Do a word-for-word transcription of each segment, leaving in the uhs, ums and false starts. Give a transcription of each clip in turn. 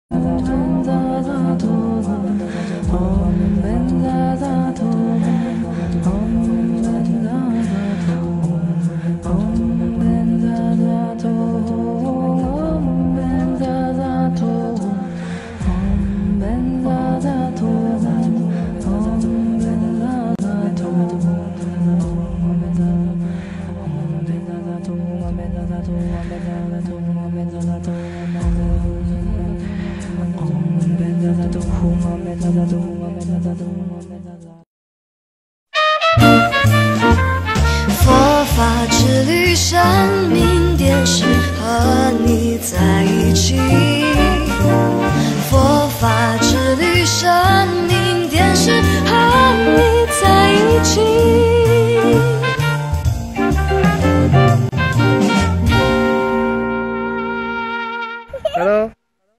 佛法之旅，生命点是和你在一起。佛法之旅，生命点是和你在一起。 Hello。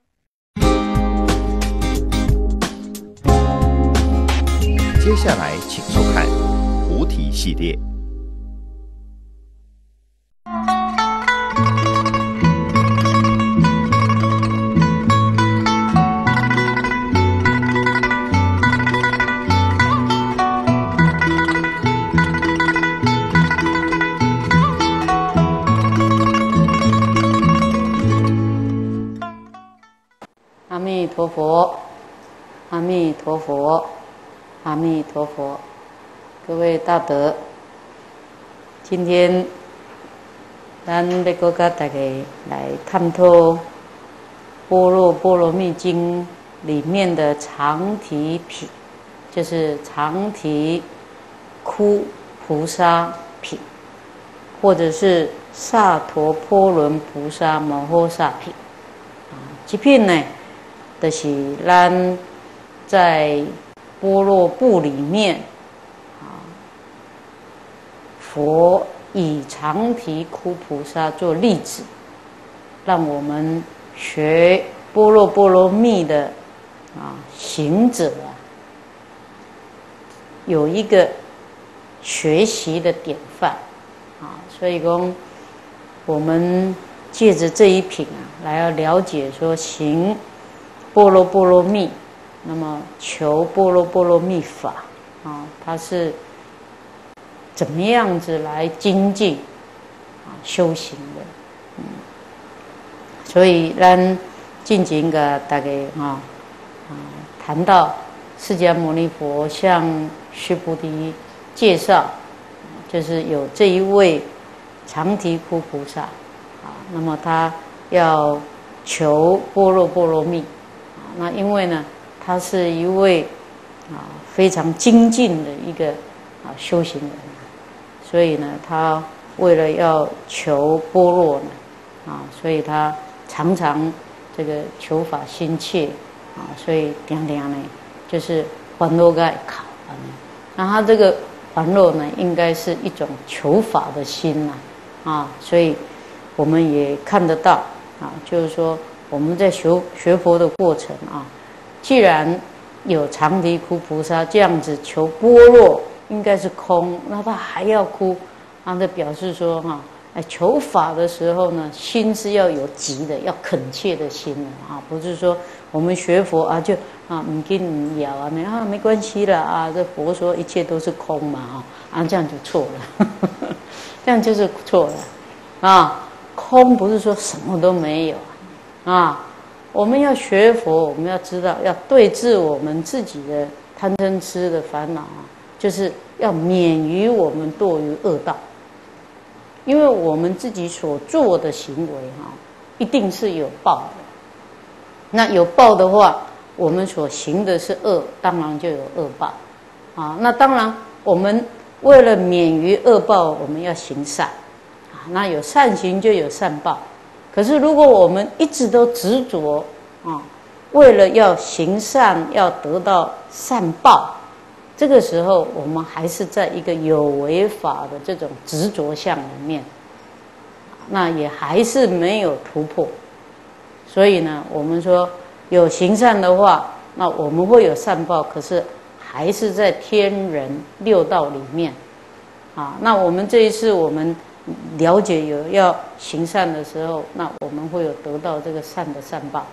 接下来，请收看菩提系列。 阿弥陀佛，阿弥陀佛，阿弥陀佛。各位大德，今天咱要搁甲大家来探讨《般若波罗蜜经》里面的常提品，就是常提窟菩萨品，或者是萨陀波罗菩萨摩诃萨品。啊，这品呢，就是咱在般若部里面啊，佛以常提窟菩萨做例子，让我们学般若波罗蜜的啊行者啊，有一个学习的典范啊。所以说，我们借着这一品啊，来要了解说行般若波罗蜜，那么求般若波罗蜜法啊，它是怎么样子来精进啊修行的？嗯，所以咱进行个大概啊啊谈到释迦牟尼佛向须菩提介绍，就是有这一位常提窟菩萨啊，那么他要求般若波罗蜜。那因为呢，他是一位啊非常精进的一个啊修行人，所以呢，他为了要求般若呢，啊，所以他常常这个求法心切啊，所以常常呢就是烦恼该考啊。那他这个烦恼呢，应该是一种求法的心呐，啊，所以我们也看得到啊，就是说。我们在学学佛的过程啊，既然有常提窟菩萨这样子求般若，应该是空，那他还要哭，啊，这表示说哈，哎，求法的时候呢，心是要有急的，要恳切的心的啊，不是说我们学佛啊就啊唔紧唔要啊，没啊没关系了啊，这佛说一切都是空嘛啊，啊这样就错了，这样就是错了啊，空不是说什么都没有。啊，我们要学佛，我们要知道要对治我们自己的贪嗔痴的烦恼啊，就是要免于我们堕于恶道。因为我们自己所做的行为哈，一定是有报的。那有报的话，我们所行的是恶，当然就有恶报啊。那当然，我们为了免于恶报，我们要行善啊。那有善行就有善报。可是，如果我们一直都执着啊，为了要行善，要得到善报，这个时候我们还是在一个有为法的这种执着相里面，那也还是没有突破。所以呢，我们说有行善的话，那我们会有善报，可是还是在天人六道里面啊。那我们这一次我们了解有要行善的时候，那我们会有得到这个善的善报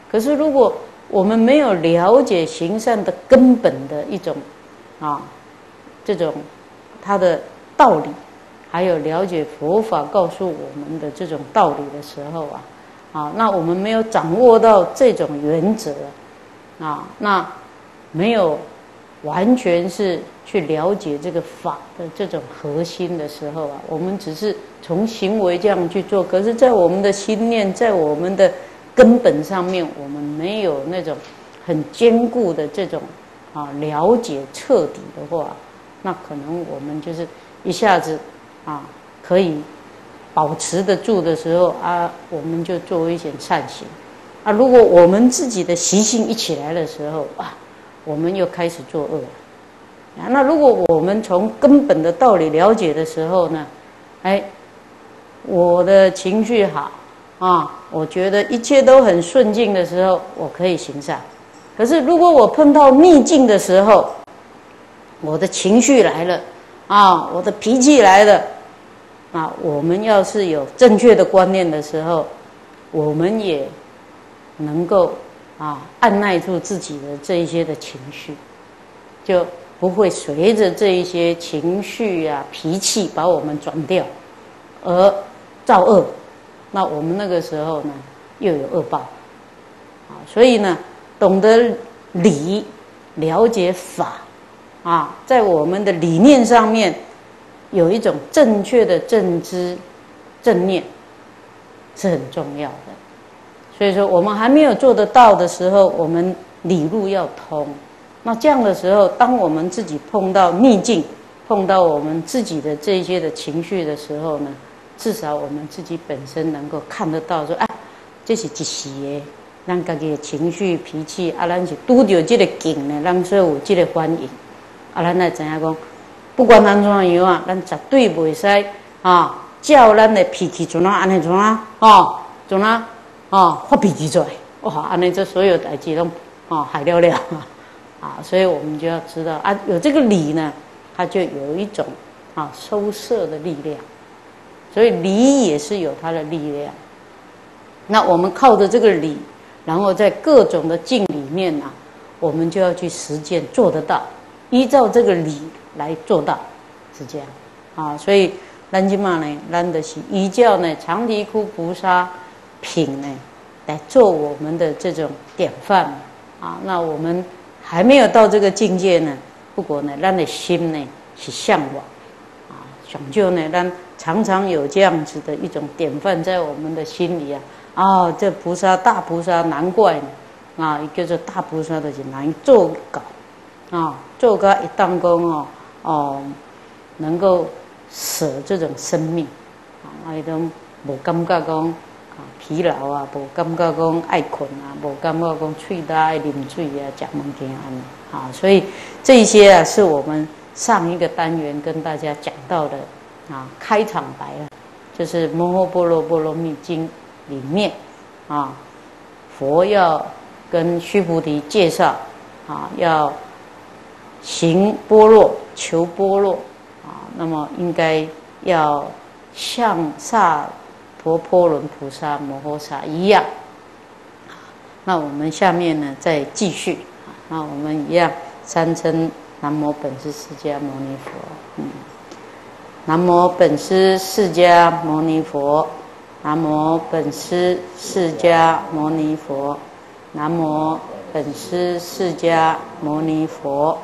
可是如果我们没有了解行善的根本的一种啊，这种它的道理，还有了解佛法告诉我们的这种道理的时候啊，啊，那我们没有掌握到这种原则啊，那没有完全是去了解这个法的这种核心的时候啊，我们只是从行为这样去做，可是在我们的心念，在我们的根本上面，我们没有那种很坚固的这种啊了解彻底的话，那可能我们就是一下子啊可以保持得住的时候啊，我们就做一些善行啊。如果我们自己的习性一起来的时候啊，我们又开始作恶了啊。那如果我们从根本的道理了解的时候呢，哎，我的情绪好啊，我觉得一切都很顺境的时候，我可以行善。可是如果我碰到逆境的时候，我的情绪来了啊，我的脾气来了啊，我们要是有正确的观念的时候，我们也能够啊按耐住自己的这一些的情绪，就不会随着这一些情绪啊脾气把我们转掉，而造恶。那我们那个时候呢，又有恶报啊。所以呢，懂得理，了解法啊，在我们的理念上面有一种正确的正知正念是很重要的。所以说我们还没有做得到的时候，我们理路要通。那这样的时候，当我们自己碰到逆境，碰到我们自己的这些的情绪的时候呢，至少我们自己本身能够看得到说，哎，这是一时的咱家己的情绪脾气啊，咱是拄到这个境呢，咱所有这个反应啊，咱来知影讲，不管安怎样啊，咱绝对袂使啊，照咱的脾气怎啊，安尼怎啊，哦，怎啊，哦，发脾气出来，哇，安尼这所有代志拢哦害了了啊，所以我们就要知道啊，有这个理呢，它就有一种啊收摄的力量。所以理也是有它的力量。那我们靠着这个理，然后在各种的境里面啊，我们就要去实践，做得到，依照这个理来做到，是这样啊。所以咱今嘛呢，咱的是依照呢长堤窟菩萨品呢来做我们的这种典范啊。那我们还没有到这个境界呢，不过呢，咱的心呢是向往啊，想就呢，咱常常有这样子的一种典范在我们的心里啊。啊，这菩萨大菩萨难怪呢啊，叫做大菩萨就是难做到啊，做到一当讲哦哦，能够舍这种生命啊，伊都无感觉讲啊疲劳啊，无感觉讲爱困啊，无感觉讲喙焦爱啉水啊，食物件安尼啊，所以这些啊是我们上一个单元跟大家讲到的啊开场白啊，就是《摩诃般若波罗蜜经》里面啊，佛要跟须菩提介绍啊，要行般若求般若啊，那么应该要像萨陀波罗菩萨摩诃萨一样。那我们下面呢再继续，那我们一样三称南无本师释迦牟尼佛，嗯，南无本师释迦牟尼佛，南无本师释迦牟尼佛，南无本师释迦牟尼佛。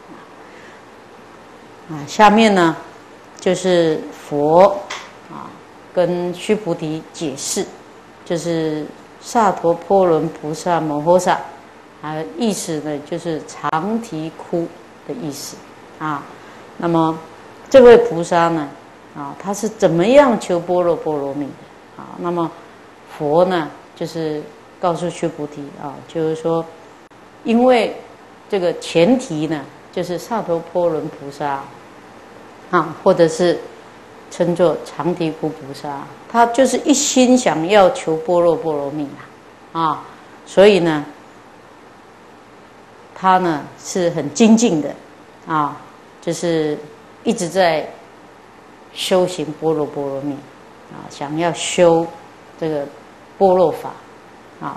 啊，下面呢就是佛啊跟须菩提解释，就是萨陀波罗菩萨摩诃萨，啊，意思呢就是长啼窟的意思啊。那么这位菩萨呢，啊，他是怎么样求般若波罗蜜的啊？那么佛呢，就是告诉须菩提啊，就是说，因为这个前提呢，就是萨陀波罗菩萨啊，或者是称作长啼窟菩萨，他就是一心想要求般若波罗蜜啊，所以呢，他呢是很精进的啊，就是一直在修行般若波罗蜜啊，想要修这个般若法啊，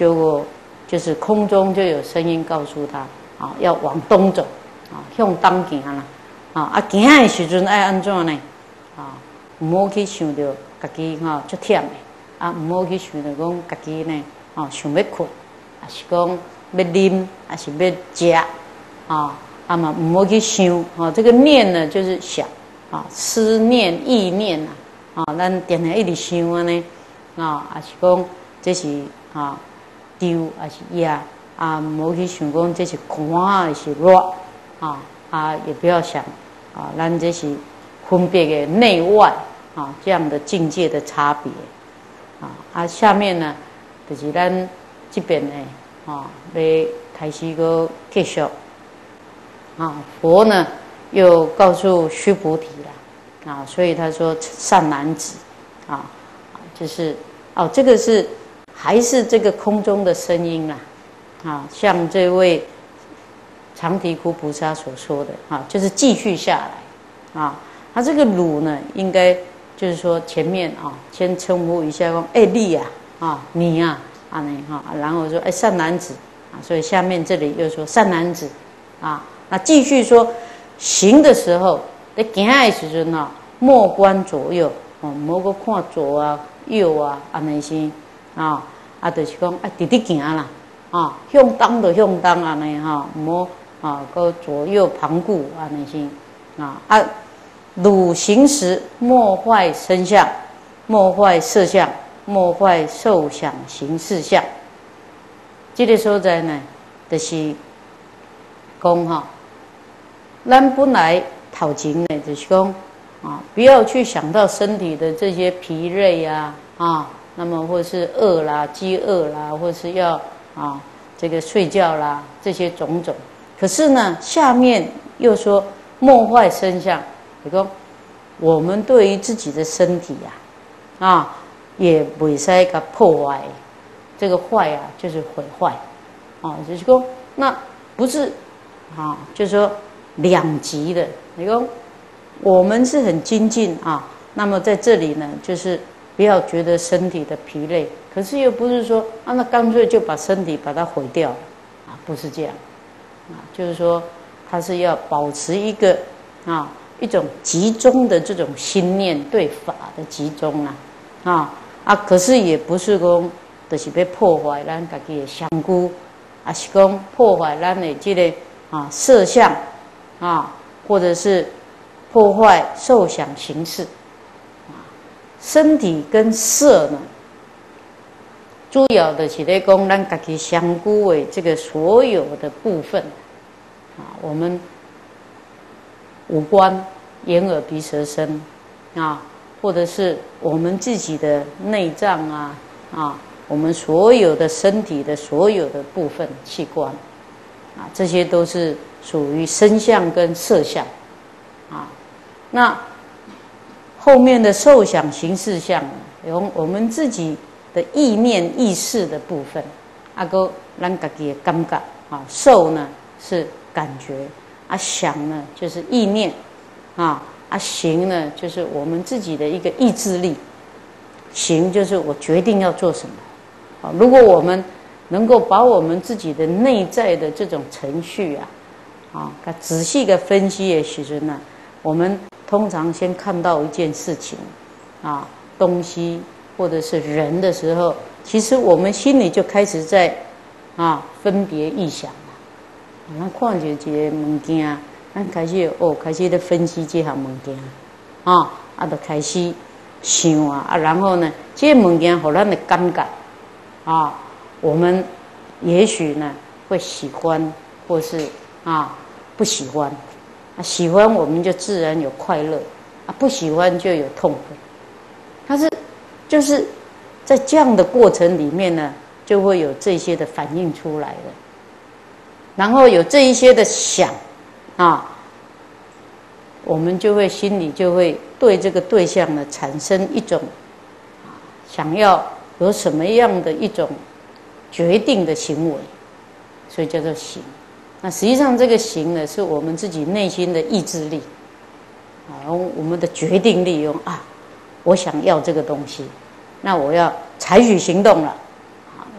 结果就是空中就有声音告诉他啊，要往东走啊，向东行啦啊啊，行的时阵爱安怎呢？啊，唔好去想到家己哈足忝的啊，唔好去想到讲家己呢啊想要困，啊是讲要啉，啊是要食啊，啊嘛唔好去想啊，这个念呢就是想啊，思念意念啊。啊，咱定下一直想安尼，啊，也是讲这是啊丢，也是野，啊，唔好去想讲这是寒还是热，啊啊，也不要想啊，咱这是分别的内外啊这样的境界的差别，啊啊，下面呢就是咱这边呢啊，要开始个继续，啊，佛呢又告诉须菩提了。啊，所以他说善男子，啊，就是哦，这个是还是这个空中的声音啦，啊，像这位长提窟菩萨所说的，啊，就是继续下来，啊，他这个汝呢，应该就是说前面啊，先称呼一下说，哎，你呀，啊，你呀，啊，你哈，然后说，哎，善男子，啊，所以下面这里又说善男子，啊，那继续说行的时候。在行的时阵啊，莫观左右，哦，莫个看左啊、右啊，安尼先啊，啊，就是讲啊，直直行啦，啊，向东就向东安尼哈，莫啊个左右旁顾安尼先啊啊，汝行时莫坏身相，莫坏色相，莫坏受想行识相。这个所在呢，就是讲哈，咱本来。讨情呢，就是讲啊，不要去想到身体的这些疲累呀，啊，那么或是饿啦、饥饿啦，或是要啊这个睡觉啦，这些种种。可是呢，下面又说莫坏身相，就说我们对于自己的身体呀、啊，啊，也不使给破坏，这个坏啊，就是毁坏，啊，就是说那不是啊，就是说两极的。你说我们是很精进啊，那么在这里呢，就是不要觉得身体的疲累，可是又不是说啊，那干脆就把身体把它毁掉了啊，不是这样啊，就是说它是要保持一个啊一种集中的这种心念对法的集中啊啊啊，可是也不是说就是要破坏咱自己的香菇，啊是讲破坏咱的这个啊色相啊。或者是破坏受想行识，啊，身体跟色呢，主要的是咧讲咱家己香菇的这个所有的部分，啊，我们五官、眼、耳、鼻、舌、身，啊，或者是我们自己的内脏啊，啊，我们所有的身体的所有的部分器官，啊，这些都是。属于身相跟色相，啊，那后面的受想行识相，有我们自己的意念意识的部分，啊个咱自己的感觉啊，受呢是感觉，啊想呢就是意念，啊啊行呢就是我们自己的一个意志力，行就是我决定要做什么，啊，如果我们能够把我们自己的内在的这种程序啊。啊，仔细的分析的时候呢，我们通常先看到一件事情，啊，东西或者是人的时候，其实我们心里就开始在啊分别臆想了。咱看到一个物件，咱开始哦，开始在分析这项物件，啊，啊，就开始想啊，啊，然后呢，这物件给咱的感觉，啊，我们也许呢会喜欢，或是啊。不喜欢，啊，喜欢我们就自然有快乐，啊，不喜欢就有痛苦。它是就是在这样的过程里面呢，就会有这些的反应出来的，然后有这一些的想啊，我们就会心里就会对这个对象呢产生一种啊想要有什么样的一种决定的行为，所以叫做行。那实际上这个行呢，是我们自己内心的意志力，啊，我们的决定力用啊，我想要这个东西，那我要采取行动了，啊，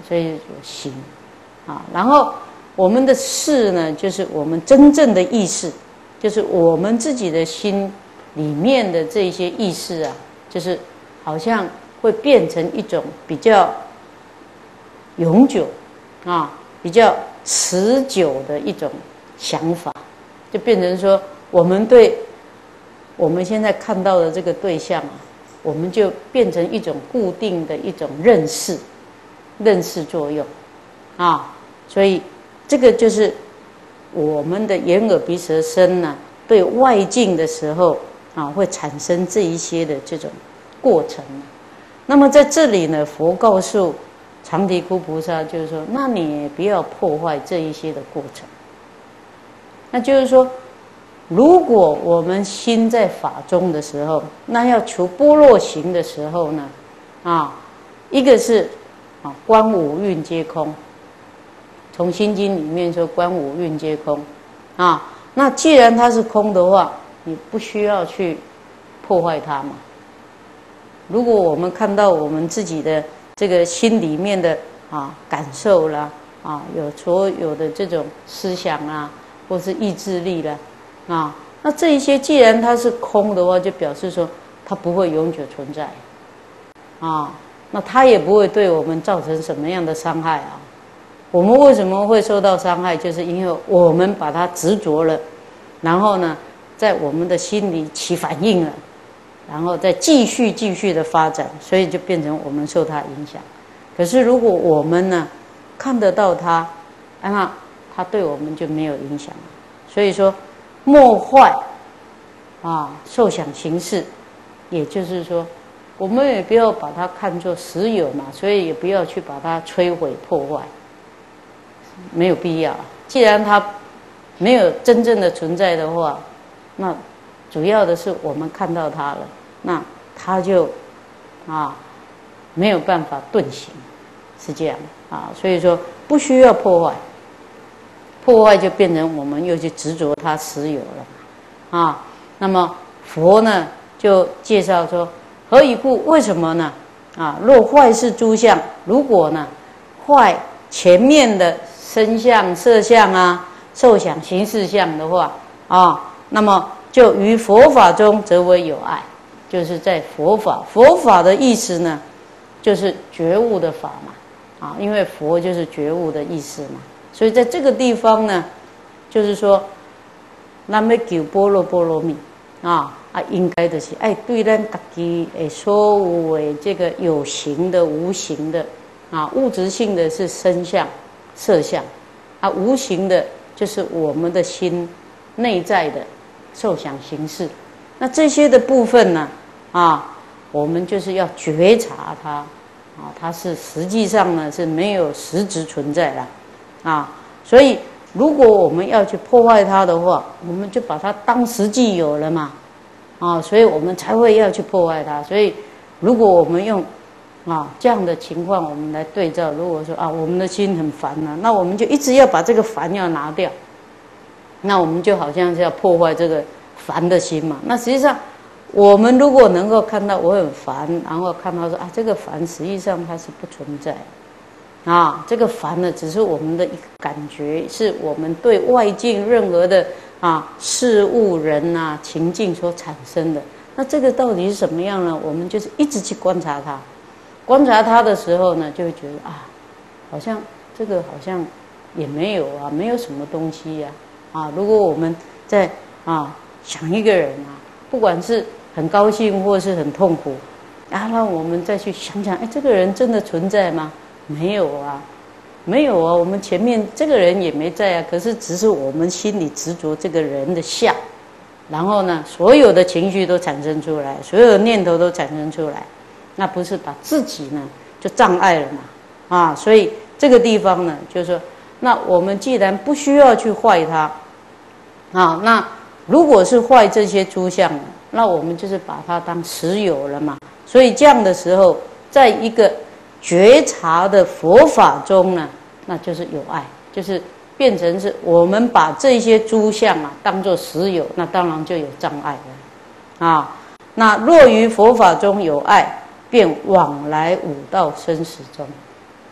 所以有行啊。然后我们的识呢，就是我们真正的意识，就是我们自己的心里面的这些意识啊，就是好像会变成一种比较永久啊，比较持久的一种想法，就变成说，我们对我们现在看到的这个对象啊，我们就变成一种固定的一种认识，认识作用啊，所以这个就是我们的眼耳鼻舌身呢，对外境的时候啊，会产生这一些的这种过程。那么在这里呢，佛告诉长提窟菩萨，就是说，那你也不要破坏这一些的过程。那就是说，如果我们心在法中的时候，那要求般若行的时候呢，啊，一个是啊，观五蕴皆空。从心经里面说，观五蕴皆空，啊，那既然它是空的话，你不需要去破坏它嘛。如果我们看到我们自己的这个心里面的啊感受啦，啊，有所有的这种思想啦，或是意志力啦，啊，那这一些既然它是空的话，就表示说它不会永久存在，啊，那它也不会对我们造成什么样的伤害啊。我们为什么会受到伤害？就是因为我们把它执着了，然后呢，在我们的心里起反应了，然后再继续继续的发展，所以就变成我们受它影响。可是如果我们呢看得到它，那它对我们就没有影响了。所以说，莫坏啊受想行识，也就是说，我们也不要把它看作实有嘛，所以也不要去把它摧毁破坏。没有必要，既然它没有真正的存在的话，那主要的是我们看到它了，那它就啊没有办法顿行，是这样啊。所以说不需要破坏，破坏就变成我们又去执着它实有了啊。那么佛呢就介绍说，何以故？为什么呢？啊，若坏是诸相，如果呢坏前面的身相、色相啊、受想行识相的话啊，那么就于佛法中则为有碍，就是在佛法，佛法的意思呢，就是觉悟的法嘛，啊，因为佛就是觉悟的意思嘛，所以在这个地方呢，就是说，咱要求般若波罗蜜啊啊，应该的是爱对咱自己诶所有诶这个有形的、无形的啊，物质性的是身相。色相啊，无形的就是我们的心内在的受想行识。那这些的部分呢，啊，我们就是要觉察它啊，它是实际上呢是没有实质存在的啊。所以，如果我们要去破坏它的话，我们就把它当实际有了嘛啊，所以我们才会要去破坏它。所以，如果我们用啊，这样的情况我们来对照。如果说啊，我们的心很烦啊，那我们就一直要把这个烦要拿掉，那我们就好像是要破坏这个烦的心嘛。那实际上，我们如果能够看到我很烦，然后看到说啊，这个烦实际上它是不存在啊，这个烦呢，只是我们的一个感觉，是我们对外境任何的啊事物、人啊、情境所产生的。那这个到底是什么样呢？我们就是一直去观察它。观察它的时候呢，就会觉得啊，好像这个好像也没有啊，没有什么东西呀 啊, 啊。如果我们在啊想一个人啊，不管是很高兴或是很痛苦啊，让我们再去想想，哎，这个人真的存在吗？没有啊，没有啊。我们前面这个人也没在啊，可是只是我们心里执着这个人的相，然后呢，所有的情绪都产生出来，所有的念头都产生出来。那不是把自己呢就障碍了嘛？啊，所以这个地方呢，就是说，那我们既然不需要去坏它，啊，那如果是坏这些诸相，那我们就是把它当实有了嘛。所以这样的时候，在一个觉察的佛法中呢，那就是有碍，就是变成是我们把这些诸相啊当作实有，那当然就有障碍了啊。那若于佛法中有碍，便往来五道生死中，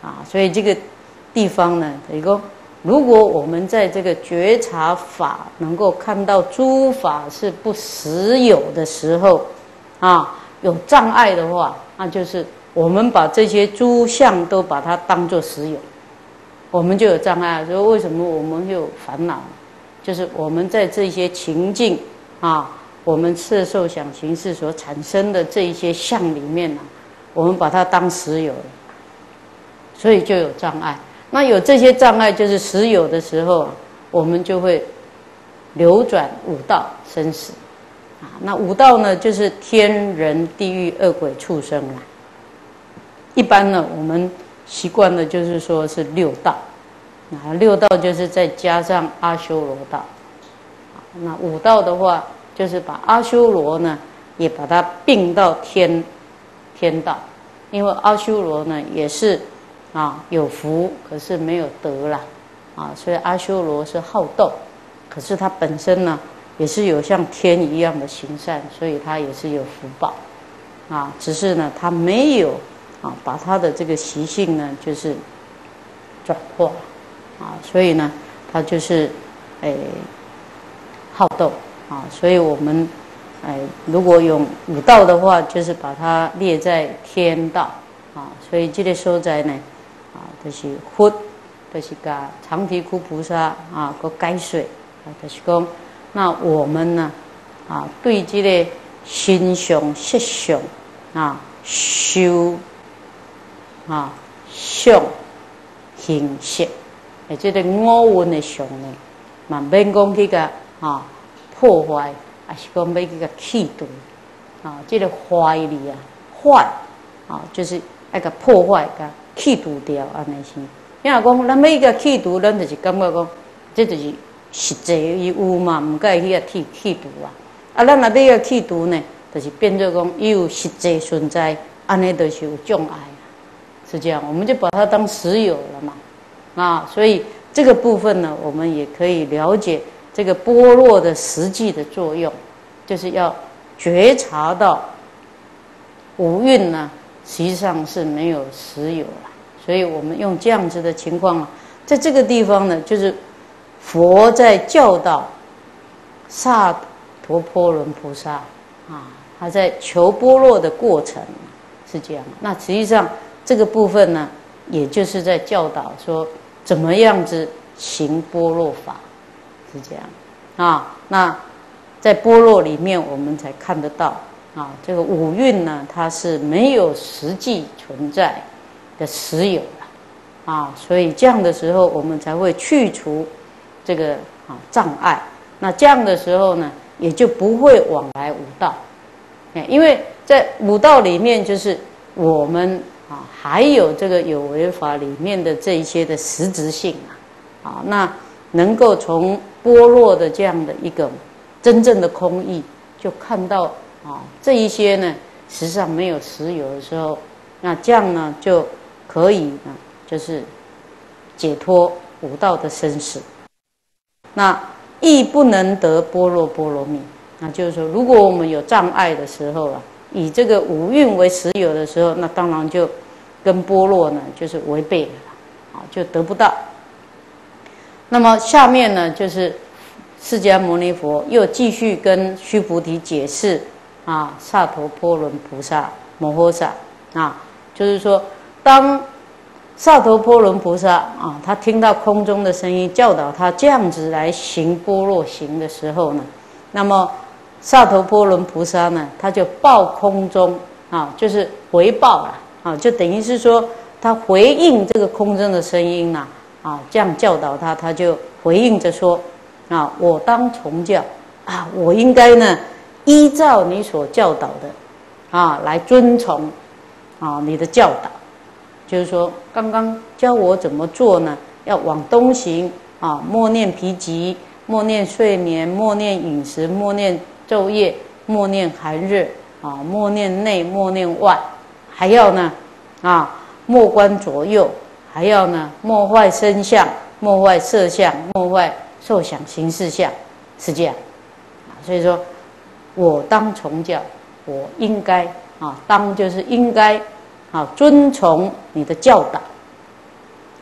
啊，所以这个地方呢，一个如果我们在这个觉察法能够看到诸法是不实有的时候，啊，有障碍的话，那就是我们把这些诸相都把它当作实有，我们就有障碍。所以为什么我们会有烦恼？就是我们在这些情境啊，我们色受想行识所产生的这一些相里面呢、啊，我们把它当实有了，所以就有障碍。那有这些障碍，就是实有的时候，我们就会流转五道生死啊。那五道呢，就是天人、地狱、恶鬼、畜生啦。一般呢，我们习惯的就是说是六道啊，六道就是再加上阿修罗道。那五道的话，就是把阿修罗呢也把它并到天天道，因为阿修罗呢也是啊有福，可是没有德啦啊，所以阿修罗是好斗，可是他本身呢也是有像天一样的行善，所以他也是有福报啊，只是呢他没有啊把他的这个习性呢就是转化啊，所以呢他就是诶好斗啊，所以我们哎如果用五道的话，就是把它列在天道啊，所以这个所在呢啊，就是佛，就是甲长提窟菩萨啊个解说啊，就是讲那我们呢啊对这个心相、色相啊修啊相形色，诶，这个五蕴的相呢，嘛免讲去甲啊破坏，还是讲要去甲去除啊，这个坏力啊，坏啊，就是要甲破坏、甲去除掉，安尼是。因为讲咱要去甲去除，咱就是感觉讲，这就是实际伊有嘛，唔该去甲去去除啊。啊，咱若要甲去除呢，就是变做讲伊有实际存在，安尼就是有障碍，是这样，我们就把它当实有了嘛。啊，所以这个部分呢，我们也可以了解这个般若的实际的作用，就是要觉察到五蕴呢，实际上是没有实有了。所以我们用这样子的情况啊，在这个地方呢，就是佛在教导萨陀婆伦菩萨啊，他在求般若的过程是这样。那实际上这个部分呢，也就是在教导说怎么样子行般若法，是这样啊。那在般若里面，我们才看得到啊，这个五蕴呢，它是没有实际存在的实有了啊，所以这样的时候，我们才会去除这个啊障碍。那这样的时候呢，也就不会往来五道，因为在五道里面，就是我们啊还有这个有为法里面的这一些的实质性啊，啊，那能够从般若的这样的一个真正的空义，就看到啊这一些呢，实际上没有实有的时候，那这样呢就可以呢，就是解脱五道的生死。那亦不能得般若波罗蜜，那就是说，如果我们有障碍的时候啊，以这个五蕴为实有的时候，那当然就跟般若呢就是违背了啊，就得不到。那么下面呢，就是释迦牟尼佛又继续跟须菩提解释啊，萨陀婆伦菩萨摩诃萨啊，就是说，当萨陀婆伦菩萨啊，他听到空中的声音教导他这样子来行般若行的时候呢，那么萨陀婆伦菩萨呢，他就报空中啊，就是回报了啊，就等于是说他回应这个空中的声音呐啊，这样教导他，他就回应着说啊，我当从教啊，我应该呢依照你所教导的啊来遵从啊你的教导。就是说，刚刚教我怎么做呢？要往东行啊，默念疲极，默念睡眠，默念饮食，默念昼夜，默念寒热啊，默念内，默念外，还要呢啊，默观左右，还要呢默坏身相，默坏色相，默坏受想行识相，是这样啊。所以说，我当从教，我应该啊，当就是应该。啊，遵从你的教导，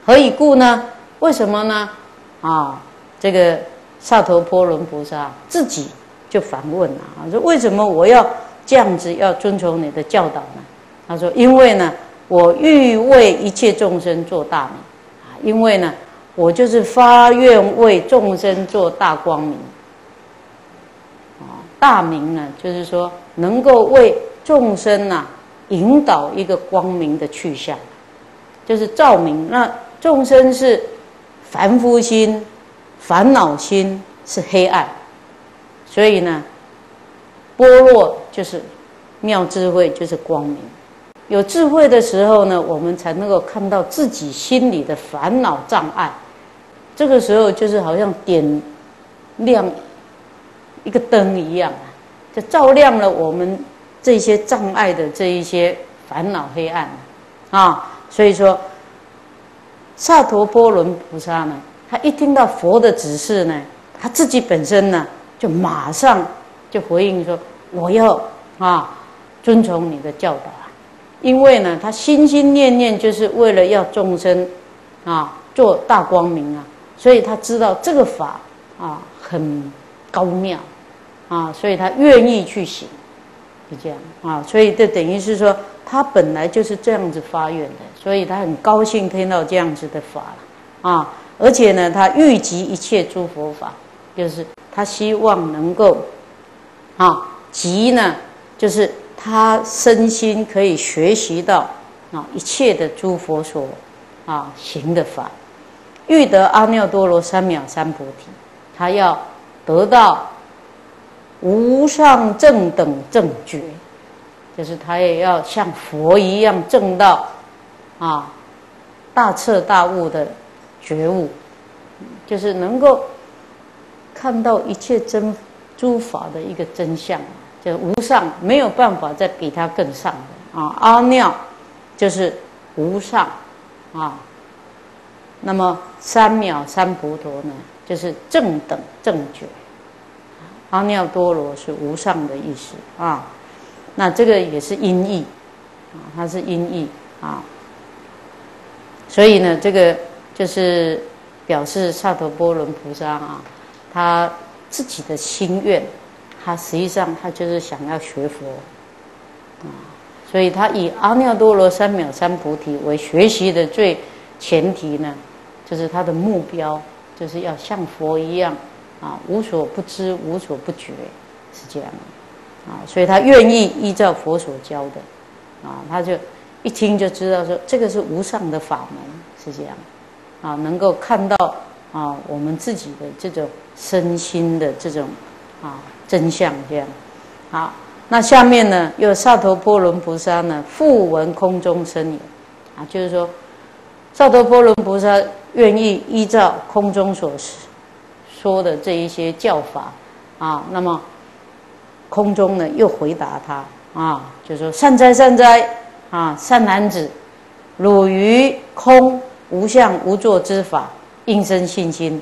何以故呢？为什么呢？啊，这个萨陀波罗菩萨自己就反问了啊，说为什么我要这样子要遵从你的教导呢？他说，因为呢，我欲为一切众生做大明啊，因为呢，我就是发愿为众生做大光明啊，大明呢，就是说能够为众生啊引导一个光明的去向，就是照明。那众生是凡夫心、烦恼心是黑暗，所以呢，般若就是妙智慧，就是光明。有智慧的时候呢，我们才能够看到自己心里的烦恼障碍。这个时候就是好像点亮一个灯一样啊，就照亮了我们这些障碍的这一些烦恼黑暗啊。所以说，萨陀波罗菩萨呢，他一听到佛的指示呢，他自己本身呢，就马上就回应说：“我要啊，遵从你的教导啊！”因为呢，他心心念念就是为了要众生啊做大光明啊，所以他知道这个法啊很高妙啊，所以他愿意去行，是这样啊。所以这等于是说，他本来就是这样子发愿的，所以他很高兴听到这样子的法了啊。而且呢，他欲集一切诸佛法，就是他希望能够啊集呢，就是他身心可以学习到啊一切的诸佛所啊行的法，欲得阿耨多罗三藐三菩提，他要得到无上正等正觉，就是他也要像佛一样证到啊大彻大悟的觉悟，就是能够看到一切真诸法的一个真相，就无上，没有办法再比它更上的啊。阿耨就是无上啊，那么三藐三菩提呢，就是正等正觉。阿耨多罗是无上的意思啊，那这个也是音译啊，它是音译啊，所以呢，这个就是表示萨陀波罗菩萨啊，他自己的心愿，他实际上他就是想要学佛啊，所以他以阿耨多罗三藐三菩提为学习的最前提呢，就是他的目标就是要像佛一样啊，无所不知，无所不觉，是这样啊，所以他愿意依照佛所教的啊，他就一听就知道说这个是无上的法门，是这样啊，能够看到啊我们自己的这种身心的这种啊真相，这样好。那下面呢，又萨陀波罗菩萨呢，复闻空中声言啊，就是说萨陀波罗菩萨愿意依照空中所说的这一些教法啊，那么空中呢又回答他啊，就说善哉善哉啊，善男子，汝于空无相无作之法，应生信心。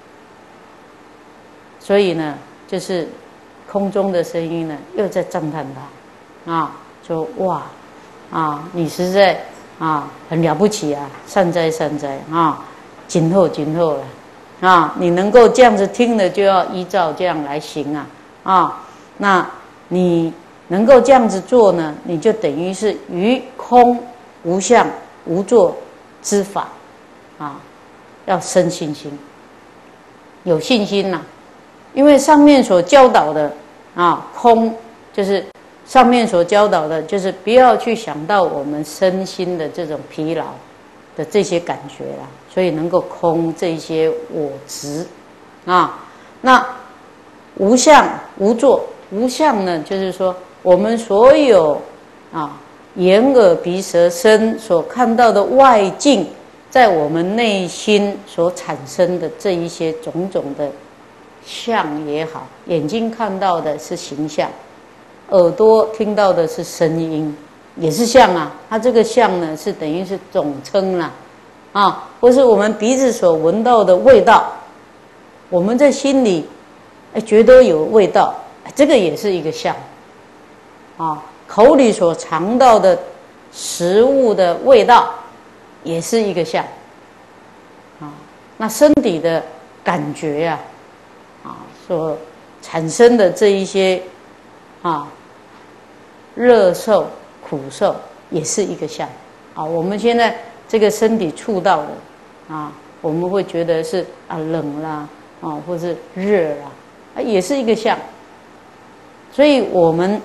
所以呢，就是空中的声音呢，又在赞叹他啊，说哇啊，你实在啊很了不起啊，善哉善哉啊，今后今后了啊，你能够这样子听了，就要依照这样来行啊啊，那你能够这样子做呢，你就等于是于空无相无作之法啊，要生信心，有信心呐、啊，因为上面所教导的啊，空就是上面所教导的，就是不要去想到我们身心的这种疲劳的这些感觉啦，所以能够空这些我执啊。那无相无作，无相呢，就是说我们所有啊眼耳鼻舌身所看到的外境，在我们内心所产生的这一些种种的相也好，眼睛看到的是形象，耳朵听到的是声音，也是相啊。它这个相呢，是等于是总称啦，啊，或是我们鼻子所闻到的味道，我们在心里哎觉得有味道，这个也是一个相啊。口里所尝到的食物的味道，也是一个相那身体的感觉呀、啊，啊，所产生的这一些啊，乐受、苦受，也是一个相啊。我们现在这个身体触到的啊，我们会觉得是啊冷啦，啊，或是热啦，啊，也是一个相。所以我们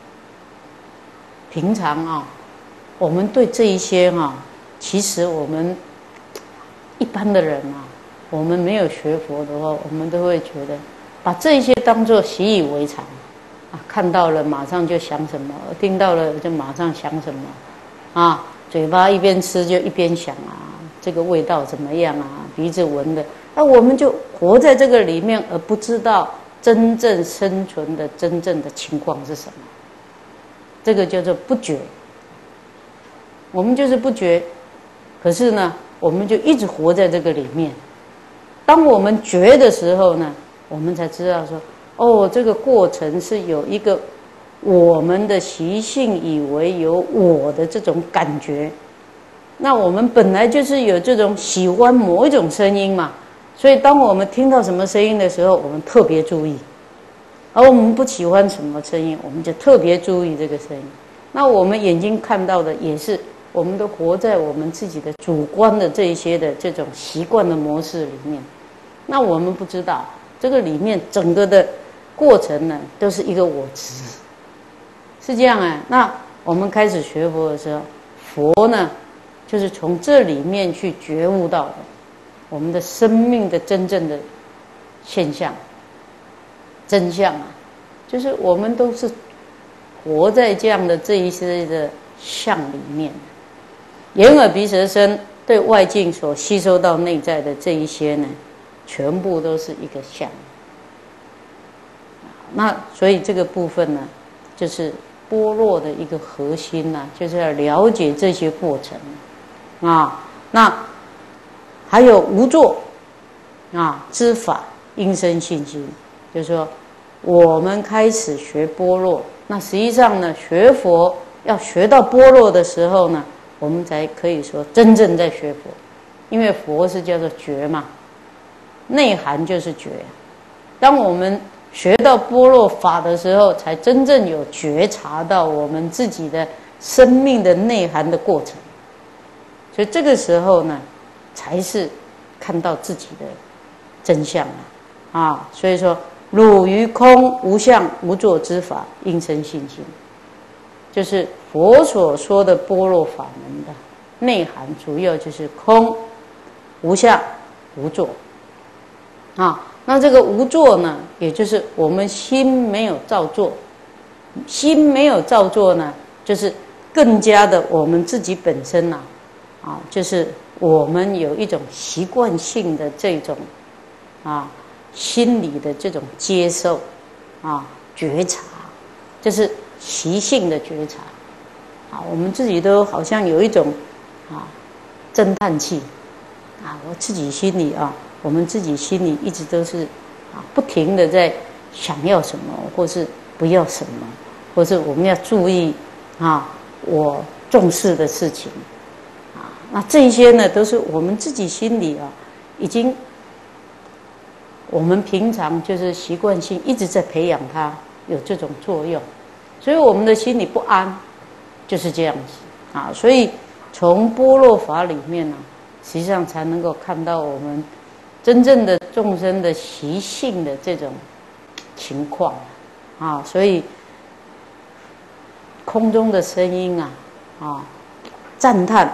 平常啊，我们对这一些啊，其实我们一般的人啊，我们没有学佛的话，我们都会觉得把这一些当作习以为常啊，看到了马上就想什么，听到了就马上想什么啊，嘴巴一边吃就一边想啊，这个味道怎么样啊，鼻子闻的，那我们就活在这个里面，而不知道真正生存的真正的情况是什么。这个叫做不觉，我们就是不觉，可是呢，我们就一直活在这个里面。当我们觉的时候呢，我们才知道说，哦，这个过程是有一个我们的习性，以为有我的这种感觉。那我们本来就是有这种喜欢某一种声音嘛，所以当我们听到什么声音的时候，我们特别注意。而我们不喜欢什么声音，我们就特别注意这个声音。那我们眼睛看到的也是，我们都活在我们自己的主观的这一些的这种习惯的模式里面。那我们不知道这个里面整个的过程呢，都是一个我执，是这样啊。那我们开始学佛的时候，佛呢，就是从这里面去觉悟到的我们的生命的真正的现象。真相啊，就是我们都是活在这样的这一些的相里面，眼耳鼻舌身对外境所吸收到内在的这一些呢，全部都是一个相。那所以这个部分呢，就是般若的一个核心呢、啊，就是要了解这些过程啊。那还有无作啊，知法应生信心。就是说，我们开始学般若，那实际上呢，学佛要学到般若的时候呢，我们才可以说真正在学佛，因为佛是叫做觉嘛，内涵就是觉。当我们学到般若法的时候，才真正有觉察到我们自己的生命的内涵的过程，所以这个时候呢，才是看到自己的真相啊！啊，所以说。汝于空无相无作之法，应生信心，就是佛所说的般若法门的内涵，主要就是空、无相、无作。啊，那这个无作呢，也就是我们心没有造作，心没有造作呢，就是更加的我们自己本身呐、啊，啊，就是我们有一种习惯性的这种啊。心理的这种接受啊，觉察，就是习性的觉察啊。我们自己都好像有一种啊侦探器啊，我自己心里啊，我们自己心里一直都是啊不停的在想要什么，或是不要什么，或是我们要注意啊我重视的事情啊。那这些呢，都是我们自己心里啊已经。我们平常就是习惯性一直在培养它有这种作用，所以我们的心里不安，就是这样子啊。所以从般若法里面呢、啊，实际上才能够看到我们真正的众生的习性的这种情况啊。所以空中的声音啊啊，赞叹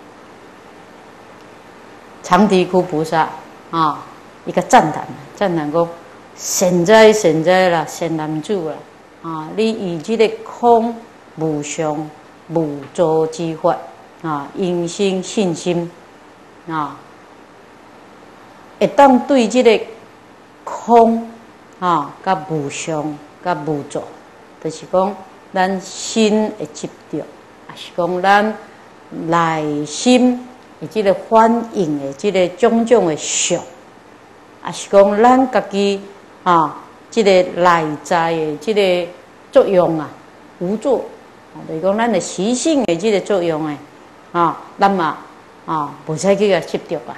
长啼窟菩萨啊。一个赞叹，赞叹讲，现在现在啦，善男子啦，啊，你以这个空无相无作之法啊，应生信心啊，会当对这个空啊，甲无相甲无作，就是讲咱心会执着，也是讲咱内心的这个反应的这个种种的相。也是讲咱家己啊，这个内在的这个作用啊，无作，就是讲咱的习性的这个作用诶，啊，咱嘛啊，无使去个执着啊，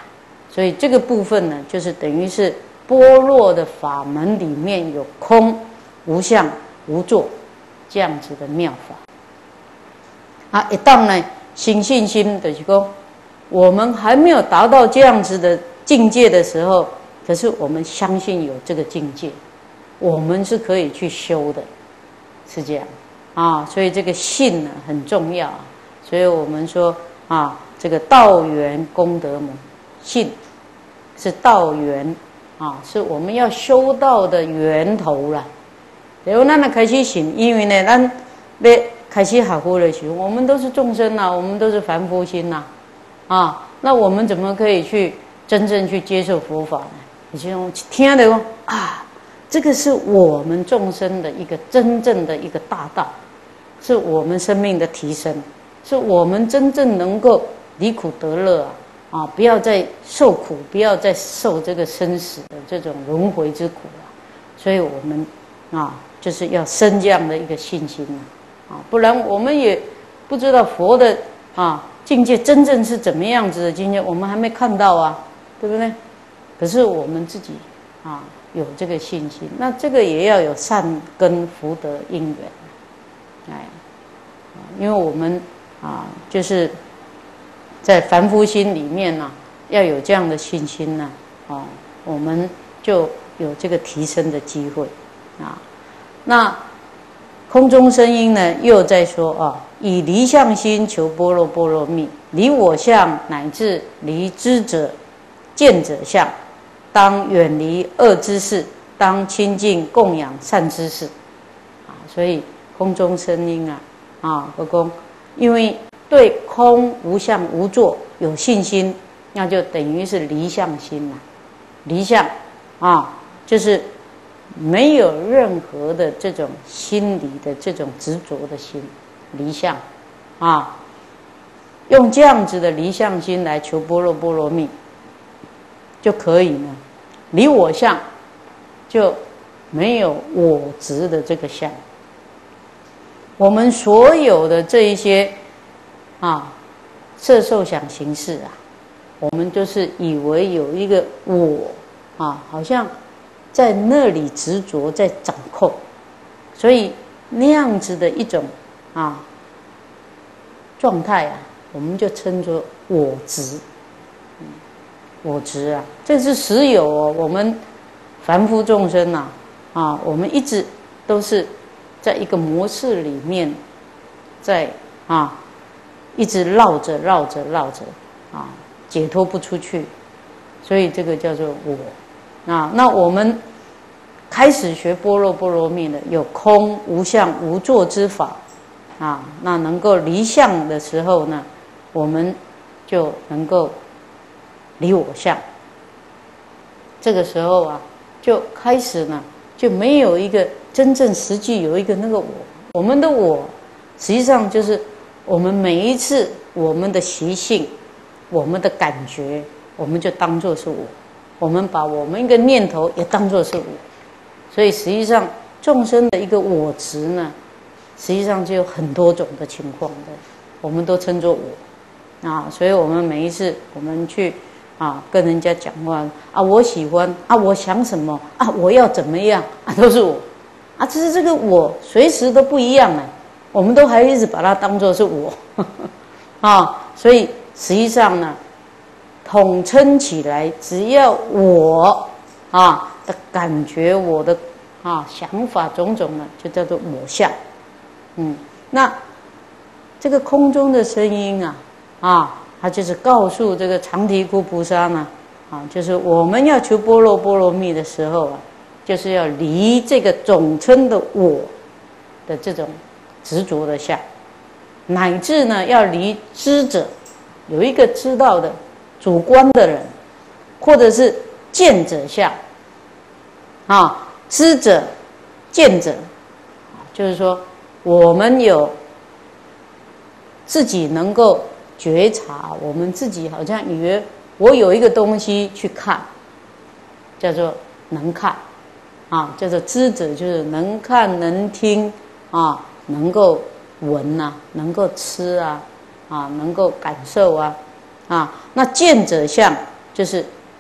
所以这个部分呢，就是等于是般若的法门里面有空、无相、无作这样子的妙法。啊，一旦呢，心信心的是说，我们还没有达到这样子的境界的时候，可是我们相信有这个境界，我们是可以去修的，是这样啊。所以这个信呢很重要，所以我们说啊，这个道源功德母，信是道源啊，是我们要修道的源头啦。然后咱们开始信，因为呢，咱要开始学佛的时候，我们都是众生呐、啊，我们都是凡夫心呐、啊，啊，那我们怎么可以去真正去接受佛法呢？你就听的哦啊，这个是我们众生的一个真正的一个大道，是我们生命的提升，是我们真正能够离苦得乐啊！啊，不要再受苦，不要再受这个生死的这种轮回之苦啊！所以我们啊，就是要生这样的一个信心啊，啊，不然我们也不知道佛的啊境界真正是怎么样子的境界，我们还没看到啊，对不对？可是我们自己啊有这个信心，那这个也要有善根福德因缘，哎，因为我们啊就是在凡夫心里面呢、啊，要有这样的信心呢、啊，啊，我们就有这个提升的机会啊。那空中声音呢，又在说啊，以离相心求般若波罗蜜，离我相乃至离知者、见者相。当远离恶知识，当亲近供养善知识，啊，所以空中声音啊，啊，何公，因为对空无相无作有信心，那就等于是离相心了、啊。离相啊，就是没有任何的这种心理的这种执着的心，离相啊，用这样子的离相心来求般若波罗蜜。就可以呢，离我相就没有我执的这个相。我们所有的这一些啊色受想行识啊，我们都是以为有一个我啊，好像在那里执着，在掌控，所以那样子的一种啊状态啊，我们就称作我执。我执啊，这是实有哦。我们凡夫众生呐、啊，啊，我们一直都是在一个模式里面，在啊，一直绕着绕着绕着啊，解脱不出去，所以这个叫做我啊。那我们开始学般若波罗蜜的，有空无相无作之法啊，那能够离相的时候呢，我们就能够离我相，这个时候啊，就开始呢，就没有一个真正实际有一个那个我。我们的我，实际上就是我们每一次我们的习性、我们的感觉，我们就当作是我。我们把我们一个念头也当作是我，所以实际上众生的一个我执呢，实际上就有很多种的情况的，我们都称作我啊。所以我们每一次我们去。啊，跟人家讲话啊，我喜欢啊，我想什么啊，我要怎么样啊，都是我啊，只是这个我随时都不一样呢，我们都还一直把它当作是我呵呵啊，所以实际上呢，统称起来，只要我啊的感觉，我的啊想法种种呢，就叫做我相。嗯，那这个空中的声音啊啊。他就是告诉这个常提枯菩萨呢，啊，就是我们要求般若波罗蜜的时候啊，就是要离这个总称的我的这种执着的相，乃至呢要离知者，有一个知道的主观的人，或者是见者相，啊，知者、见者，就是说我们有自己能够觉察，我们自己好像以为我有一个东西去看，叫做能看啊，叫做知者，就是能看能听啊，能够闻啊，能够吃啊，啊，能够感受啊，啊，那见者相就是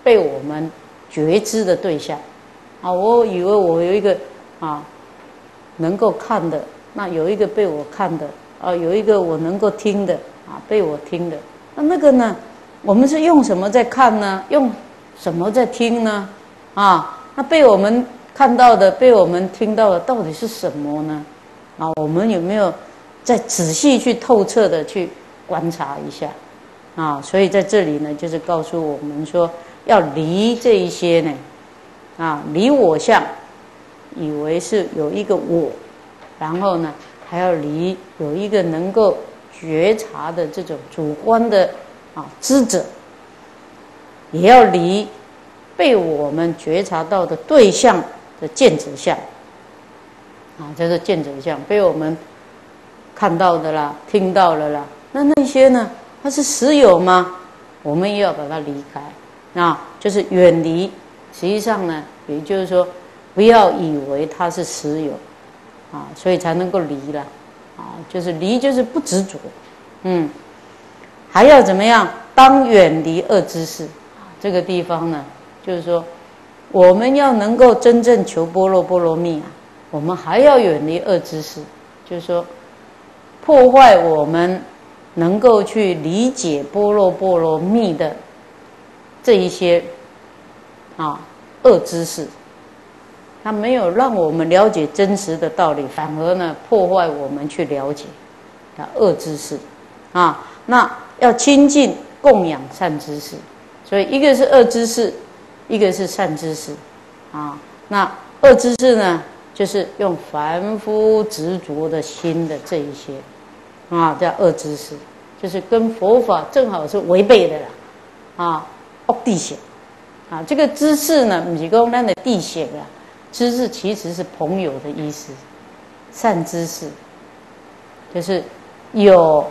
被我们觉知的对象啊。我以为我有一个啊能够看的，那有一个被我看的啊，有一个我能够听的啊，被我听的。那那个呢，我们是用什么在看呢？用什么在听呢？啊，那被我们看到的、被我们听到的，到底是什么呢？啊，我们有没有再仔细去透彻的去观察一下？啊，所以在这里呢，就是告诉我们说，要离这一些呢，啊，离我相，以为是有一个我，然后呢，还要离有一个能够觉察的这种主观的啊知者，也要离被我们觉察到的对象的见者相，啊，这是见者相，被我们看到的啦，听到了啦，那那些呢？它是实有吗？我们也要把它离开，啊，就是远离。实际上呢，也就是说，不要以为它是实有，啊，所以才能够离了，啊，就是离就是不执着，嗯，还要怎么样？当远离恶知识，这个地方呢，就是说，我们要能够真正求般若波罗蜜啊，我们还要远离恶知识，就是说，破坏我们能够去理解般若波罗蜜的这一些啊恶知识，它没有让我们了解真实的道理，反而呢破坏我们去了解啊恶知识啊。那要亲近供养善知识，所以一个是恶知识，一个是善知识啊。那恶知识呢，就是用凡夫执着的心的这一些。啊，叫恶知识，就是跟佛法正好是违背的啦，啊，恶地显，啊，这个知识呢，不是讲咱的地显啊，知识其实是朋友的意思，善知识，就是有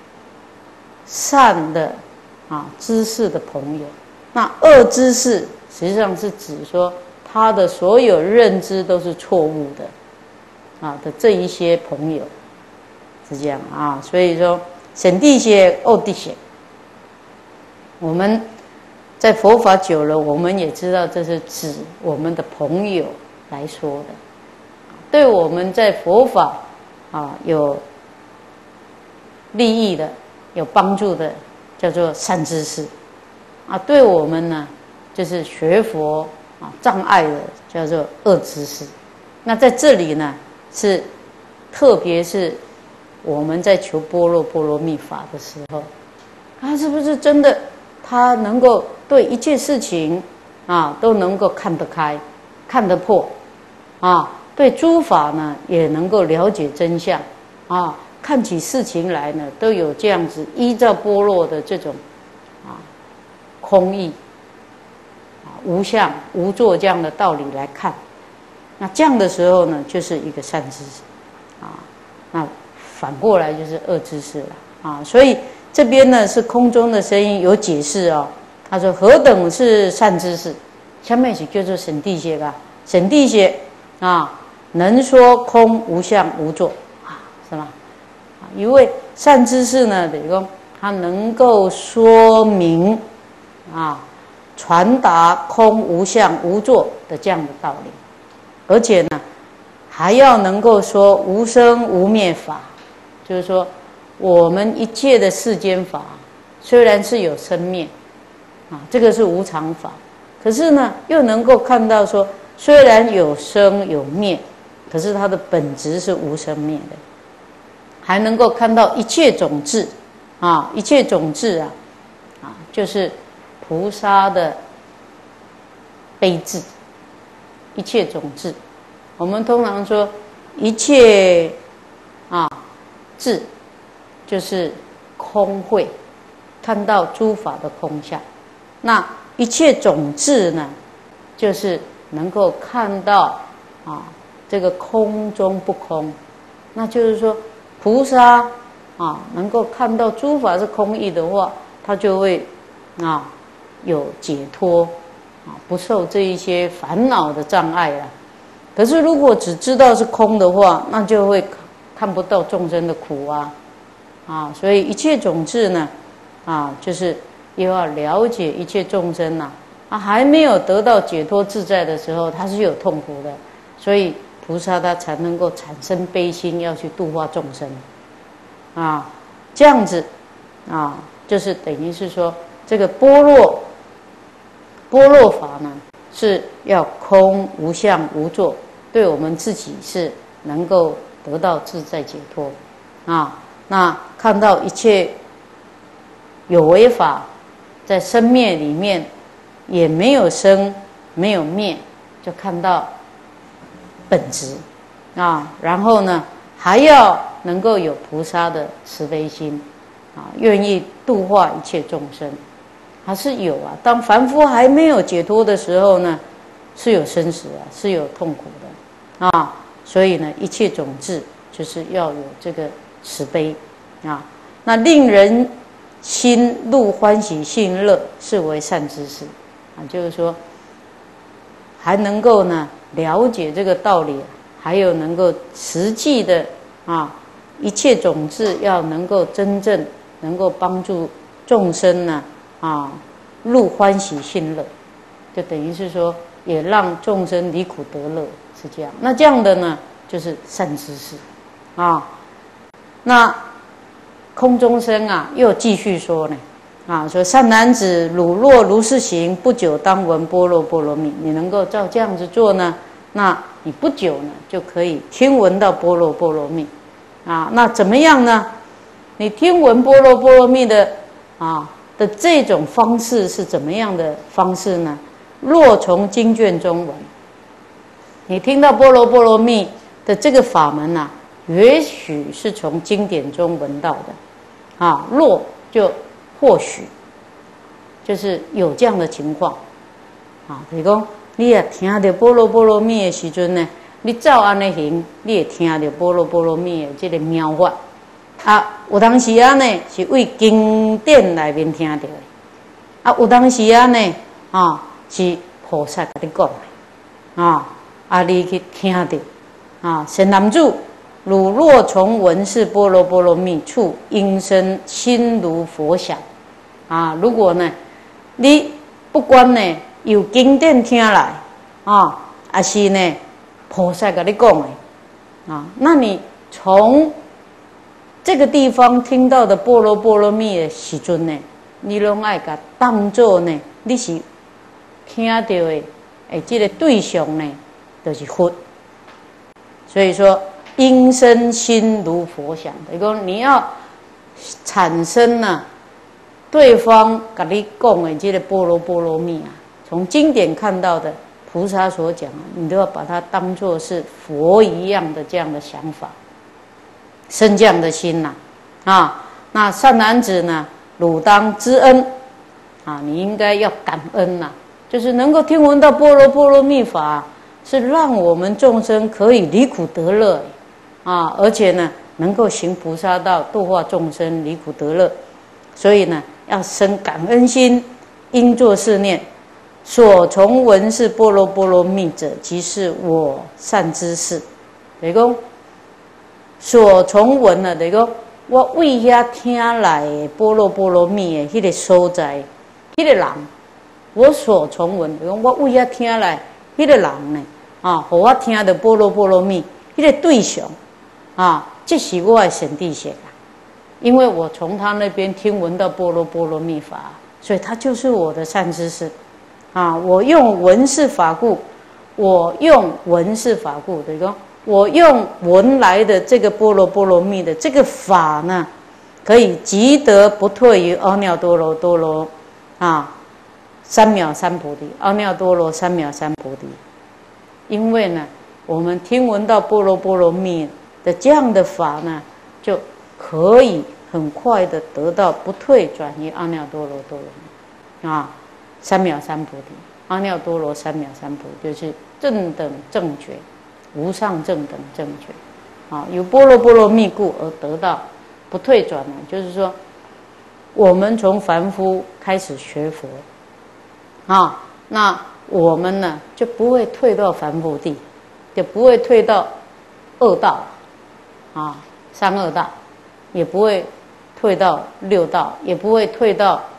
善的啊知识的朋友。那恶知识实际上是指说他的所有认知都是错误的，啊的这一些朋友。是这样啊，所以说审地些、恶地些，我们在佛法久了，我们也知道这是指我们的朋友来说的，对我们在佛法啊有利益的、有帮助的，叫做善知识啊；对我们呢，就是学佛啊障碍的，叫做恶知识。那在这里呢，是特别是。我们在求般若波罗蜜法的时候，他是不是真的他能够对一切事情啊都能够看得开、看得破啊？对诸法呢也能够了解真相啊？看起事情来呢都有这样子依照般若的这种啊空义啊无相无作这样的道理来看，那这样的时候呢，就是一个善知识啊。那反过来就是恶知识了啊，所以这边呢是空中的声音有解释哦。他说何等是善知识？下面是叫做审地些吧，审地些啊，能说空无相无作啊，是吗？啊，因为善知识呢，等于说他能够说明啊，传达空无相无作的这样的道理，而且呢，还要能够说无生无灭法。就是说，我们一切的世间法，虽然是有生灭，啊，这个是无常法，可是呢，又能够看到说，虽然有生有灭，可是它的本质是无生灭的，还能够看到一切种智，啊，一切种智啊，啊，就是菩萨的悲智，一切种智。我们通常说一切啊。智就是空慧，看到诸法的空相。那一切种智呢，就是能够看到啊这个空中不空。那就是说，菩萨啊能够看到诸法是空义的话，他就会啊有解脱啊，不受这一些烦恼的障碍了。可是如果只知道是空的话，那就会看不到众生的苦啊，啊，所以一切种智呢，啊，就是又要了解一切众生呐、 啊，还没有得到解脱自在的时候，他是有痛苦的，所以菩萨他才能够产生悲心，要去度化众生，啊，这样子，啊，就是等于是说，这个般若，般若法呢，是要空无相无作，对我们自己是能够得到自在解脱，啊，那看到一切有为法在生灭里面也没有生没有灭，就看到本质啊，然后呢还要能够有菩萨的慈悲心啊，愿意度化一切众生，还是有啊。当凡夫还没有解脱的时候呢，是有生死啊，是有痛苦的啊，所以呢，一切种智就是要有这个慈悲啊，那令人心入欢喜信乐，是为善知识啊，就是说还能够呢了解这个道理，还有能够实际的啊，一切种智要能够真正能够帮助众生呢啊入欢喜信乐，就等于是说也让众生离苦得乐，是这样。那这样的呢就是善知识啊。那空中生啊又继续说呢啊，说善男子，汝若如是行，不久当闻般若波罗蜜。你能够照这样子做呢，那你不久呢就可以听闻到般若波罗蜜啊。那怎么样呢？你听闻般若波罗蜜的啊的这种方式是怎么样的方式呢？若从经卷中闻，你听到般若波罗蜜的这个法门啊，也许是从经典中闻到的啊。若就或许就是有这样的情况啊。比如讲，你也听到般若波罗蜜的时阵呢，你照安尼行，你也听到般若波罗蜜的这个妙法啊。有当时啊呢是为经典内面听到的，啊，有当时啊呢啊是菩萨跟你讲的啊，啊你去听到啊。善男子，汝若从闻是般若波罗蜜处，应生心如佛想啊。如果呢，你不管呢有经典听来啊，还是呢菩萨跟你讲的啊，那你从这个地方听到的般若波罗蜜的时阵呢，你拢爱甲当作呢，你是听到的诶，这个对象呢，就是佛。所以说，应生心如佛想，等于讲你要产生呢、啊，对方跟你讲的这个般若波罗蜜啊，从经典看到的菩萨所讲啊，你都要把它当作是佛一样的这样的想法，生这样的心呐 啊, 啊。那善男子呢，汝当知恩啊，你应该要感恩呐、啊，就是能够听闻到般若波罗蜜法、啊，是让我们众生可以离苦得乐啊，而且呢，能够行菩萨道，度化众生，离苦得乐。所以呢，要生感恩心，应作是念：所从闻是般若波罗蜜者，即是我善知识。等于讲，所从闻啊，等于讲我为遐听来的般若波罗蜜的迄个所在，迄、那个人，我所从闻，等于讲我为遐听来，迄、那个人呢，啊，互我听到般若波罗蜜，迄、那个对象，啊，这是我的善知识啊。因为我从他那边听闻到般若波罗蜜法，所以他就是我的善知识啊。我用闻是法故，我用闻是法故，等于说我用闻来的这个般若波罗蜜的这个法呢，可以积得不退于阿耨多罗多罗啊三藐三菩提，阿耨多罗三藐三菩提。因为呢，我们听闻到般若波罗蜜的这样的法呢，就可以很快的得到不退转于阿耨多罗多罗啊，三藐三菩提，阿耨多罗三藐三菩提就是正等正觉，无上正等正觉啊，有般若波罗蜜故而得到不退转呢，就是说我们从凡夫开始学佛啊，那我们呢就不会退到凡夫地，就不会退到恶道啊，三恶道。也不会退到六道，也不会退到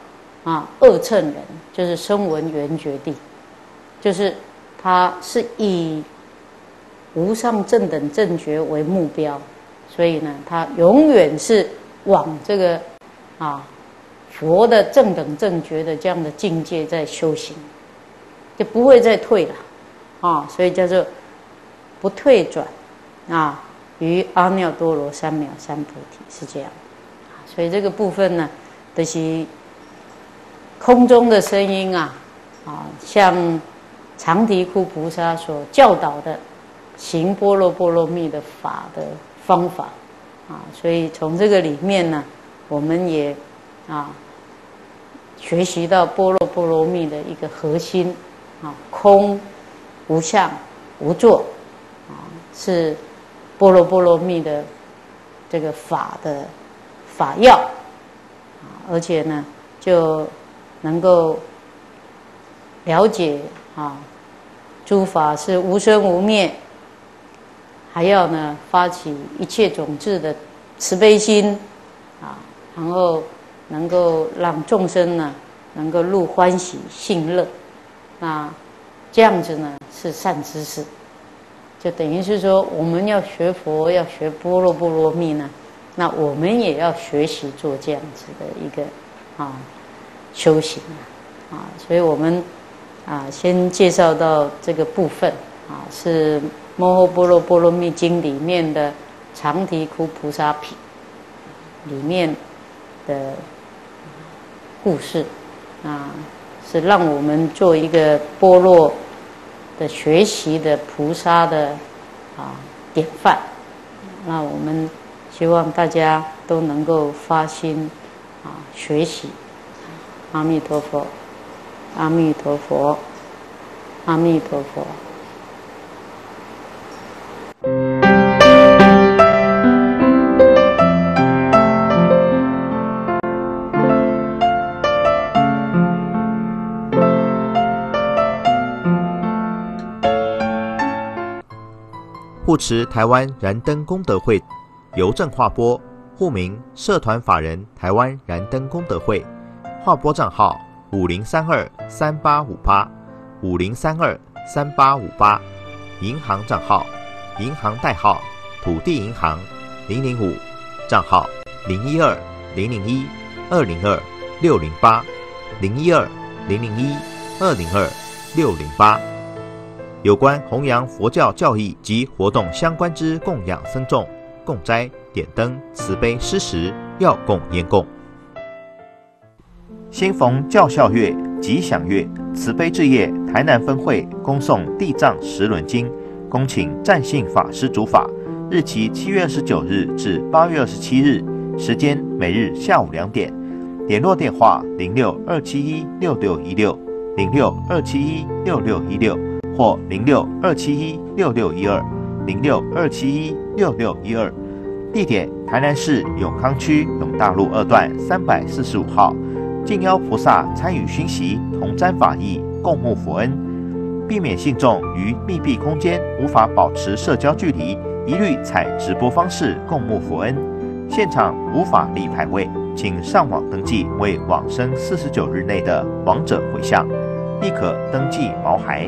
啊二乘人，就是声闻缘觉地，就是他是以无上正等正觉为目标，所以呢，他永远是往这个啊佛的正等正觉的这样的境界在修行，就不会再退了啊，所以叫做不退转啊，于阿耨多罗三藐三菩提是这样。所以这个部分呢，就是空中的声音啊，啊，像长啼窟菩萨所教导的行般若波罗蜜的法的方法啊，所以从这个里面呢，我们也啊学习到般若波罗蜜的一个核心啊，空、无相、无作啊，是般若波罗蜜的这个法的法要啊，而且呢，就能够了解啊，诸法是无生无灭，还要呢发起一切种智的慈悲心啊，然后能够让众生呢能够入欢喜信乐，那这样子呢是善知识，就等于是说我们要学佛要学般若波罗蜜呢，那我们也要学习做这样子的一个啊修行啊，啊，所以我们啊先介绍到这个部分啊，是《摩诃般若波罗蜜经》里面的长啼窟菩萨品里面的故事啊，是让我们做一个般若的学习的菩萨的啊典范。那我们希望大家都能够发心啊学习。阿弥陀佛，阿弥陀佛，阿弥陀佛。 护持台湾燃灯功德会邮政划拨，户名社团法人台湾燃灯功德会，划拨账号五零三二三八五八五零三二三八五八，银行账号银行代号土地银行零零五，账号零一二零零一二零二六零八零一二零零一二零二六零八。有关弘扬佛教教义及活动相关之供养僧众、供斋、点灯、慈悲施食，要供焉供。新逢教孝月、吉祥月，慈悲置业台南分会恭送《地藏十轮经》，恭请占信法师主法，日期七月二十九日至八月二十七日，时间每日下午两点。联络电话零六二七一六六一六零六二七一六六一六。或零六二七一六六一二零六二七一六六一二，地点台南市永康区永大路二段三百四十五号，敬邀菩萨参与熏习，同沾法益，共沐佛恩，避免信众于密闭空间无法保持社交距离，一律采直播方式共沐佛恩。现场无法立牌位，请上网登记为往生四十九日内的亡者回向，亦可登记毛孩。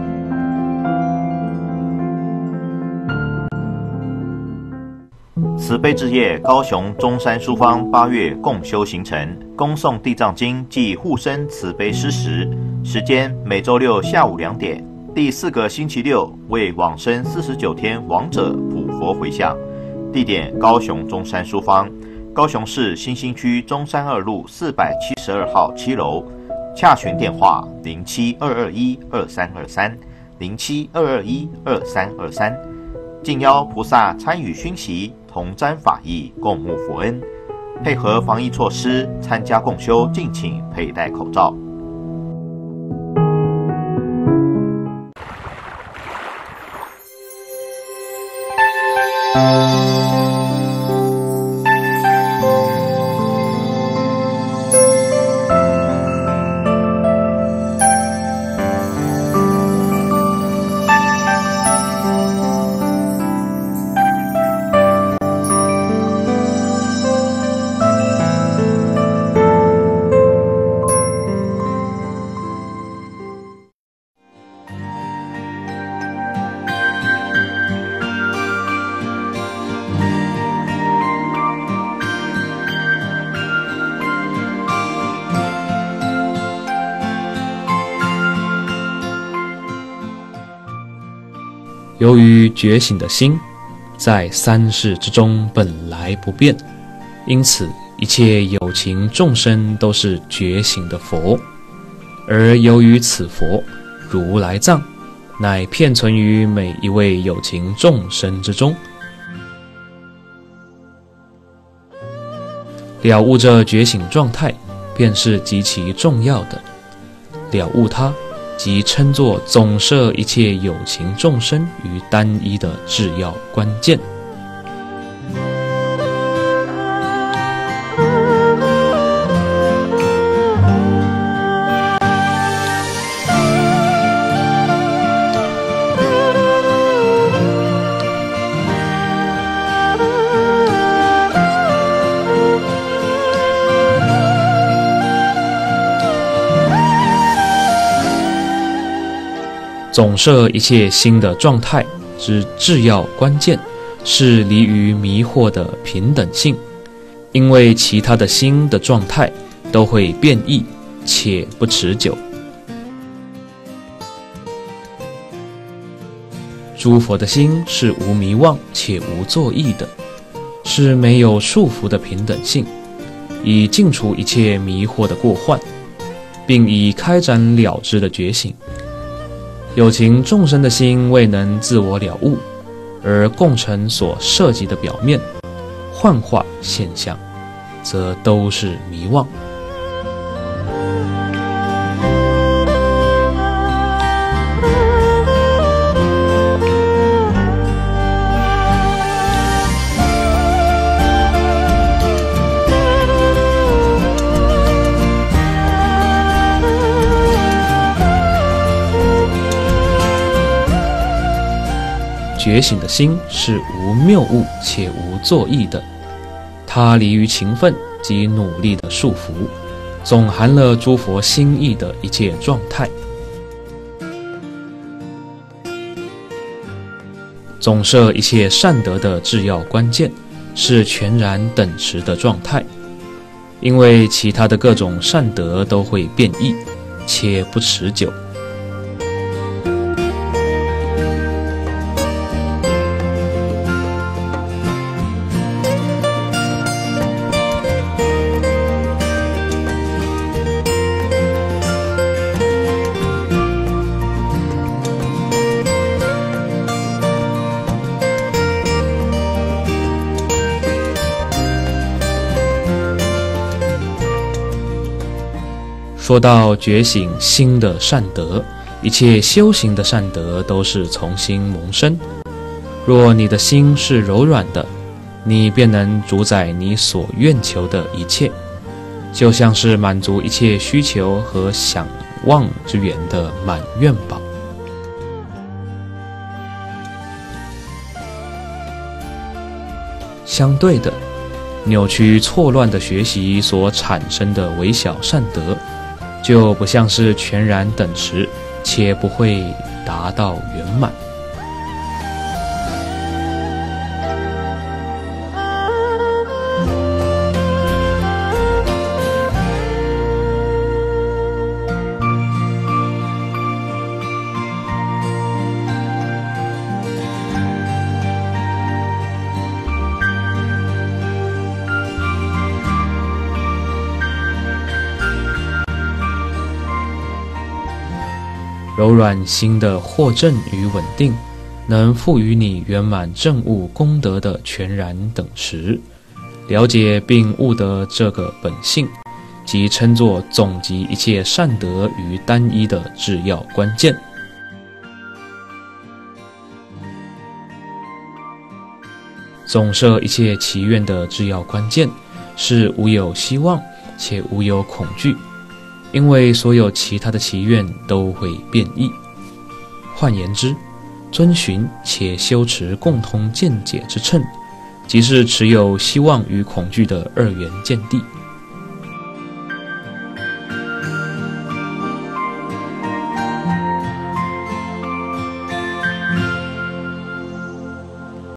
慈悲置业高雄中山书坊八月共修行程，恭诵地藏经暨护生慈悲施食，时间每周六下午两点，第四个星期六为往生四十九天亡者普佛回向，地点高雄中山书坊，高雄市新兴区中山二路四百七十二号七楼，洽询电话零七二二一二三二三零七二二一二三二三，敬邀菩萨参与熏习，同沾法益，共沐佛恩。配合防疫措施，参加共修敬请佩戴口罩。 由于觉醒的心在三世之中本来不变，因此一切有情众生都是觉醒的佛。而由于此佛如来藏乃遍存于每一位有情众生之中，了悟这觉醒状态便是极其重要的。了悟它即称作总摄一切有情众生于单一的至要关键。总摄一切心的状态之至要关键是离于迷惑的平等性，因为其他的心的状态都会变异且不持久。诸佛的心是无迷妄且无作意的，是没有束缚的平等性，以净除一切迷惑的过患，并以开展了知的觉醒。有情众生的心未能自我了悟，而共成所涉及的表面幻化现象，则都是迷妄。觉醒的心是无谬误且无作意的，它离于勤奋及努力的束缚，总含了诸佛心意的一切状态。总摄一切善德的至要关键是全然等持的状态，因为其他的各种善德都会变异且不持久。说到觉醒心的善德，一切修行的善德都是从心萌生。若你的心是柔软的，你便能主宰你所愿求的一切，就像是满足一切需求和想望之源的满愿宝。相对的，扭曲错乱的学习所产生的微小善德，就不像是全然等持，且不会达到圆满。柔软心的获证与稳定，能赋予你圆满证悟功德的全然等持。了解并悟得这个本性，即称作总集一切善德于单一的至要关键。总摄一切祈愿的至要关键，是无有希望且无有恐惧。因为所有其他的祈愿都会变异。换言之，遵循且修持共通见解之称，即是持有希望与恐惧的二元见地。